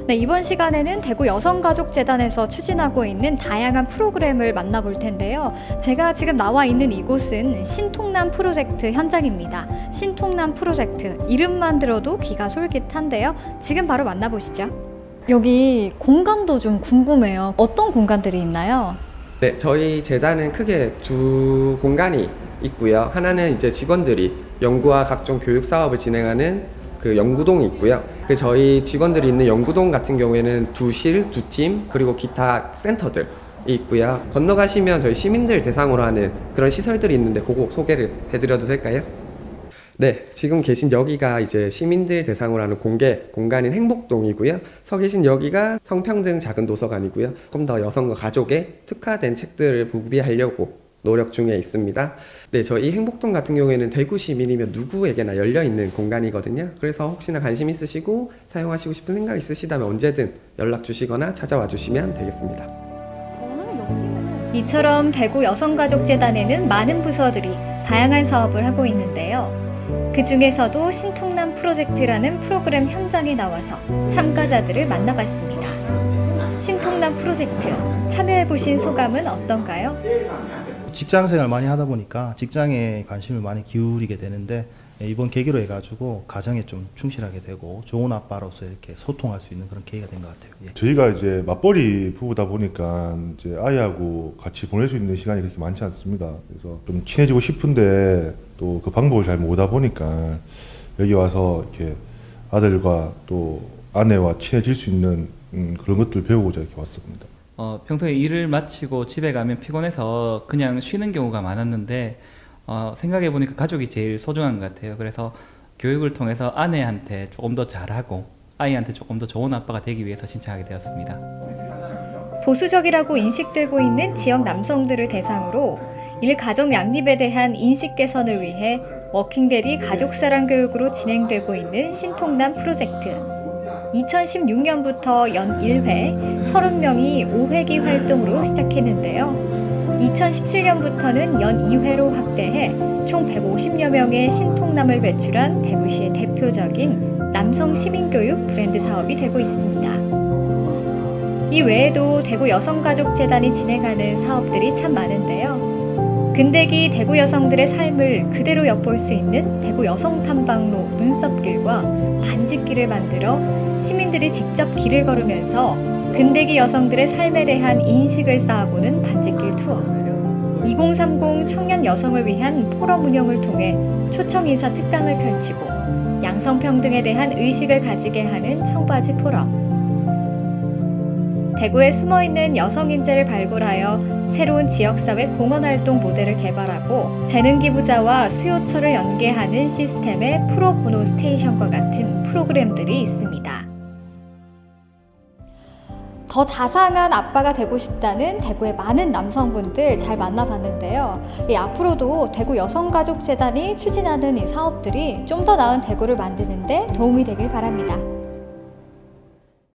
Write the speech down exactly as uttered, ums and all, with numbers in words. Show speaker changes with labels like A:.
A: 네, 이번 시간에는 대구 여성가족재단에서 추진하고 있는 다양한 프로그램을 만나볼 텐데요. 제가 지금 나와 있는 이곳은 신통남 프로젝트 현장입니다. 신통남 프로젝트, 이름만 들어도 귀가 솔깃한데요. 지금 바로 만나보시죠. 여기 공간도 좀 궁금해요. 어떤 공간들이 있나요?
B: 네, 저희 재단은 크게 두 공간이 있고요. 하나는 이제 직원들이 연구와 각종 교육 사업을 진행하는 그 연구동이 있고요. 그 저희 직원들이 있는 연구동 같은 경우에는 두 실, 두 팀, 그리고 기타 센터들이 있고요. 건너가시면 저희 시민들 대상으로 하는 그런 시설들이 있는데 그거 소개를 해드려도 될까요? 네, 지금 계신 여기가 이제 시민들 대상으로 하는 공개 공간인 행복동이고요. 서 계신 여기가 성평등 작은 도서관이고요. 조금 더 여성과 가족에 특화된 책들을 구비하려고 노력 중에 있습니다. 네, 저희 행복동 같은 경우에는 대구 시민이면 누구에게나 열려있는 공간이거든요. 그래서 혹시나 관심 있으시고 사용하시고 싶은 생각 있으시다면 언제든 연락 주시거나 찾아와 주시면 되겠습니다.
A: 이처럼 대구 여성가족재단에는 많은 부서들이 다양한 사업을 하고 있는데요. 그 중에서도 신통남 프로젝트라는 프로그램 현장에 나와서 참가자들을 만나봤습니다. 신통남 프로젝트, 참여해보신 소감은 어떤가요?
C: 직장생활 많이 하다 보니까 직장에 관심을 많이 기울이게 되는데 이번 계기로 해가지고 가정에 좀 충실하게 되고 좋은 아빠로서 이렇게 소통할 수 있는 그런 계기가 된 것 같아요. 예.
D: 저희가 이제 맞벌이 부부다 보니까 이제 아이하고 같이 보낼 수 있는 시간이 그렇게 많지 않습니다. 그래서 좀 친해지고 싶은데 또 그 방법을 잘 모르다 보니까 여기 와서 이렇게 아들과 또 아내와 친해질 수 있는 음, 그런 것들을 배우고자 이렇게 왔습니다.
E: 어, 평소에 일을 마치고 집에 가면 피곤해서 그냥 쉬는 경우가 많았는데 어, 생각해보니까 가족이 제일 소중한 것 같아요. 그래서 교육을 통해서 아내한테 조금 더 잘하고 아이한테 조금 더 좋은 아빠가 되기 위해서 신청하게 되었습니다.
A: 보수적이라고 인식되고 있는 지역 남성들을 대상으로 일가정 양립에 대한 인식 개선을 위해 워킹데디 가족사랑 교육으로 진행되고 있는 신통남 프로젝트. 이천십육 년부터 연 일 회, 서른 명이 오 회기 활동으로 시작했는데요. 이천십칠 년부터는 연 이 회로 확대해 총 백오십여 명의 신통남을 배출한 대구시의 대표적인 남성 시민교육 브랜드 사업이 되고 있습니다. 이 외에도 대구 여성가족재단이 진행하는 사업들이 참 많은데요. 근대기 대구 여성들의 삶을 그대로 엿볼 수 있는 대구 여성탐방로 눈썹길과 반짓길을 만들어 시민들이 직접 길을 걸으면서 근대기 여성들의 삶에 대한 인식을 쌓아보는 반짓길 투어, 이공삼공 청년 여성을 위한 포럼 운영을 통해 초청 인사 특강을 펼치고 양성평등에 대한 의식을 가지게 하는 청바지 포럼, 대구에 숨어있는 여성 인재를 발굴하여 새로운 지역사회 공헌활동 모델을 개발하고 재능기부자와 수요처를 연계하는 시스템의 프로보노 스테이션과 같은 프로그램들이 있습니다. 더 자상한 아빠가 되고 싶다는 대구의 많은 남성분들 잘 만나봤는데요. 이 앞으로도 대구 여성가족재단이 추진하는 이 사업들이 좀 더 나은 대구를 만드는 데 도움이 되길 바랍니다.